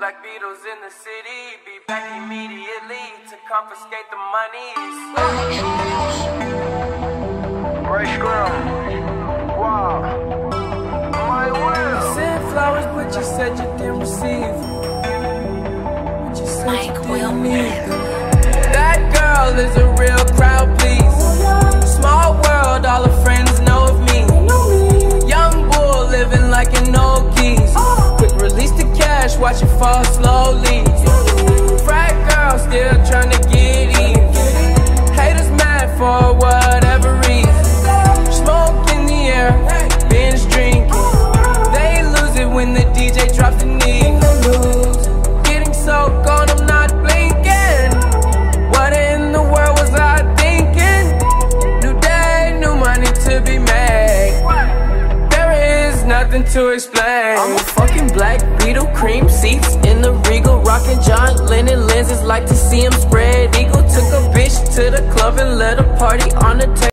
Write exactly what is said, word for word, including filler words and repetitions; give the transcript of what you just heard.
Black Beatles in the city, be back immediately to confiscate the monies. Ray Scrum. Wow. My will. I sent flowers, but you said you didn't receive them. But you said you didn't need them. That girl is a real crowd, please. Small world, all her friends know of me. Young bull living like an old geese. Quick release the cash, watch it fall slowly. Frat girl still trying to get even. Haters mad for whatever reason. Smoke in the air, binge drinking. They lose it when the D J drops the knee. Getting so gone, I'm not blinking. What in the world was I thinking? New day, new money to be made. There is nothing to explain. I'm a fucking Black Beetle, cream seats in the Regal, rocking John Lennon lenses, like to see him spread eagle. Took a bitch to the club and let a party on the table.